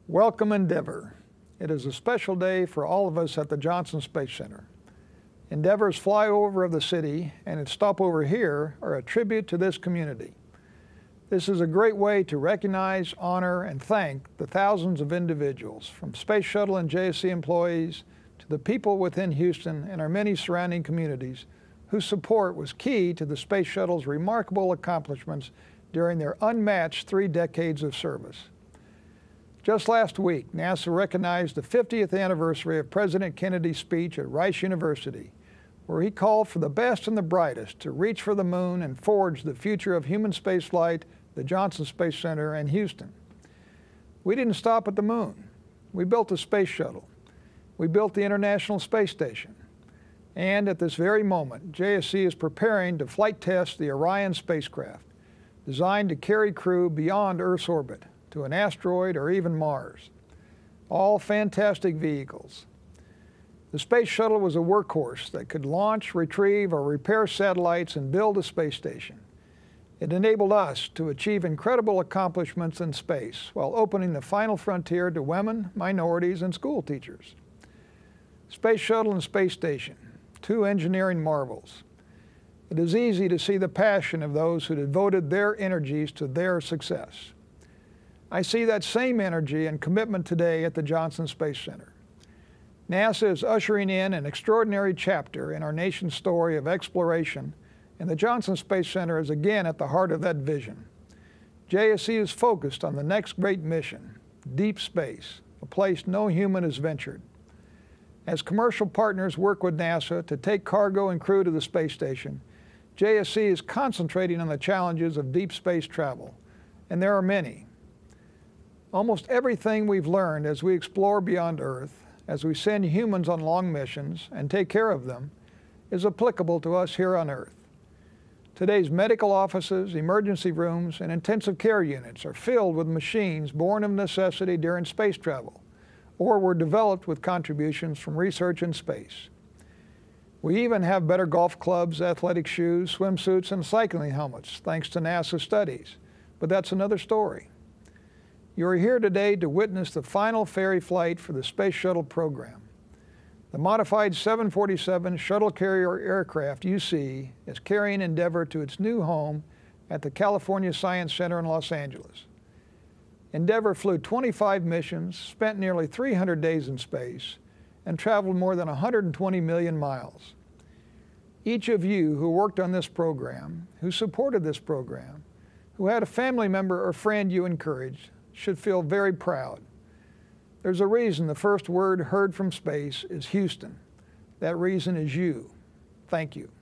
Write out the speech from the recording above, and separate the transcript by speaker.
Speaker 1: Welcome, Endeavour. It is a special day for all of us at the Johnson Space Center. Endeavour's flyover of the city and its stopover here are a tribute to this community. This is a great way to recognize, honor, and thank the thousands of individuals, from Space Shuttle and JSC employees to the people within Houston and our many surrounding communities whose support was key to the Space Shuttle's remarkable accomplishments during their unmatched 3 decades of service. Just last week, NASA recognized the 50th anniversary of President Kennedy's speech at Rice University, where he called for the best and the brightest to reach for the moon and forge the future of human spaceflight, the Johnson Space Center, and Houston. We didn't stop at the moon. We built a space shuttle. We built the International Space Station. And at this very moment, JSC is preparing to flight test the Orion spacecraft, designed to carry crew beyond Earth's orbit to an asteroid or even Mars. All fantastic vehicles. The space shuttle was a workhorse that could launch, retrieve, or repair satellites and build a space station. It enabled us to achieve incredible accomplishments in space while opening the final frontier to women, minorities, and school teachers. Space shuttle and space station, 2 engineering marvels. It is easy to see the passion of those who devoted their energies to their success. I see that same energy and commitment today at the Johnson Space Center. NASA is ushering in an extraordinary chapter in our nation's story of exploration, and the Johnson Space Center is again at the heart of that vision. JSC is focused on the next great mission, deep space, a place no human has ventured. As commercial partners work with NASA to take cargo and crew to the space station, JSC is concentrating on the challenges of deep space travel, and there are many. Almost everything we've learned as we explore beyond Earth, as we send humans on long missions and take care of them, is applicable to us here on Earth. Today's medical offices, emergency rooms, and intensive care units are filled with machines born of necessity during space travel, or were developed with contributions from research in space. We even have better golf clubs, athletic shoes, swimsuits, and cycling helmets, thanks to NASA studies, but that's another story. You are here today to witness the final ferry flight for the Space Shuttle program. The modified 747 shuttle carrier aircraft you see is carrying Endeavour to its new home at the California Science Center in Los Angeles. Endeavour flew 25 missions, spent nearly 300 days in space, and traveled more than 120 million miles. Each of you who worked on this program, who supported this program, who had a family member or friend you encouraged, should feel very proud. There's a reason the first word heard from space is Houston. That reason is you. Thank you.